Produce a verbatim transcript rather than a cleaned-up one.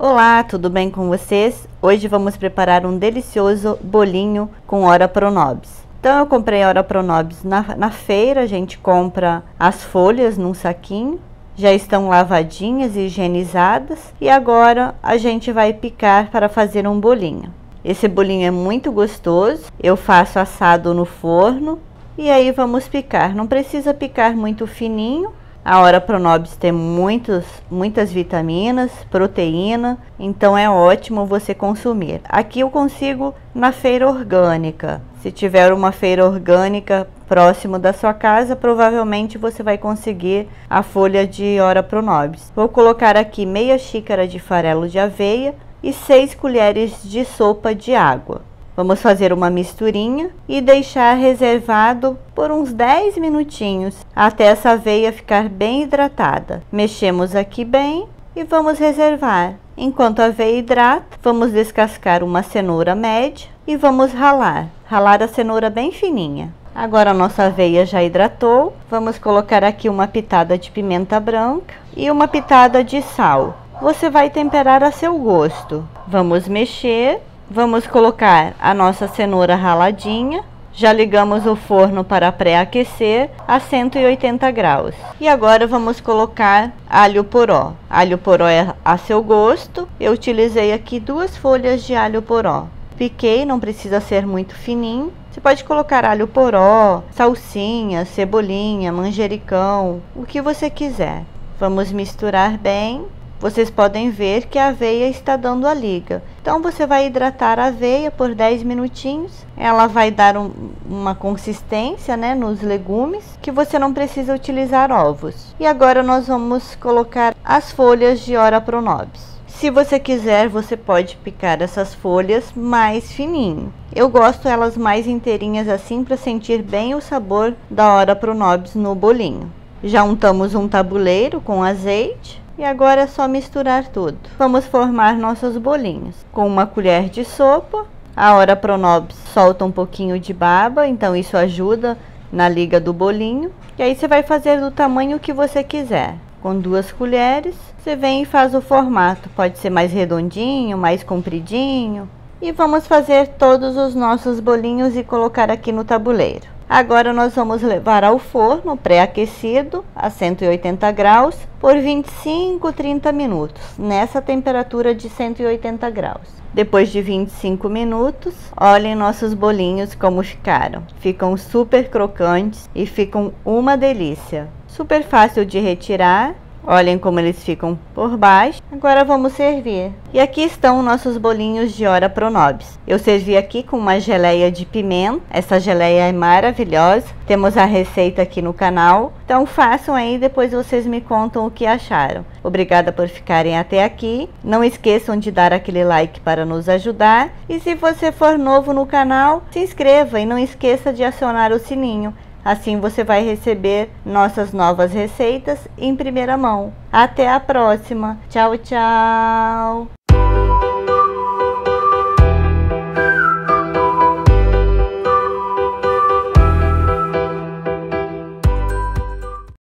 Olá, tudo bem com vocês? Hoje vamos preparar um delicioso bolinho com Ora Pronobis. Então eu comprei Ora Pronobis na, na feira, a gente compra as folhas num saquinho. Já estão lavadinhas e higienizadas e agora a gente vai picar para fazer um bolinho. Esse bolinho é muito gostoso, eu faço assado no forno e aí vamos picar. Não precisa picar muito fininho. A Ora Pronobis tem muitos, muitas vitaminas, proteína, então é ótimo você consumir. Aqui eu consigo na feira orgânica. Se tiver uma feira orgânica próximo da sua casa, provavelmente você vai conseguir a folha de Ora Pronobis. Vou colocar aqui meia xícara de farelo de aveia e seis colheres de sopa de água. Vamos fazer uma misturinha e deixar reservado por uns dez minutinhos até essa aveia ficar bem hidratada. Mexemos aqui bem e vamos reservar. Enquanto a aveia hidrata, vamos descascar uma cenoura média e vamos ralar. Ralar a cenoura bem fininha. Agora a nossa aveia já hidratou. Vamos colocar aqui uma pitada de pimenta branca e uma pitada de sal. Você vai temperar a seu gosto. Vamos mexer. Vamos colocar a nossa cenoura raladinha. Já ligamos o forno para pré-aquecer a cento e oitenta graus. E agora vamos colocar alho poró. Alho poró é a seu gosto. Eu utilizei aqui duas folhas de alho poró. Piquei, não precisa ser muito fininho. Você pode colocar alho poró, salsinha, cebolinha, manjericão, o que você quiser. Vamos misturar bem. Vocês podem ver que a aveia está dando a liga. Então você vai hidratar a aveia por dez minutinhos. Ela vai dar um, uma consistência, né, nos legumes, que você não precisa utilizar ovos. E agora nós vamos colocar as folhas de Ora Pronobis. Se você quiser, você pode picar essas folhas mais fininho. Eu gosto elas mais inteirinhas assim para sentir bem o sabor da Ora Pronobis no bolinho. Já untamos um tabuleiro com azeite. E agora é só misturar tudo. Vamos formar nossos bolinhos. Com uma colher de sopa, a Ora Pronobis solta um pouquinho de baba, então isso ajuda na liga do bolinho. E aí você vai fazer do tamanho que você quiser. Com duas colheres, você vem e faz o formato. Pode ser mais redondinho, mais compridinho. E vamos fazer todos os nossos bolinhos e colocar aqui no tabuleiro. Agora nós vamos levar ao forno pré-aquecido a cento e oitenta graus por vinte e cinco, trinta minutos, nessa temperatura de cento e oitenta graus. Depois de vinte e cinco minutos, olhem nossos bolinhos como ficaram. Ficam super crocantes e ficam uma delícia. Super fácil de retirar. Olhem como eles ficam por baixo. Agora vamos servir. E aqui estão nossos bolinhos de Ora Pronobis. Eu servi aqui com uma geleia de pimenta. Essa geleia é maravilhosa. Temos a receita aqui no canal. Então façam aí, depois vocês me contam o que acharam. Obrigada por ficarem até aqui. Não esqueçam de dar aquele like para nos ajudar. E se você for novo no canal, se inscreva e não esqueça de acionar o sininho. Assim você vai receber nossas novas receitas em primeira mão. Até a próxima. Tchau, tchau!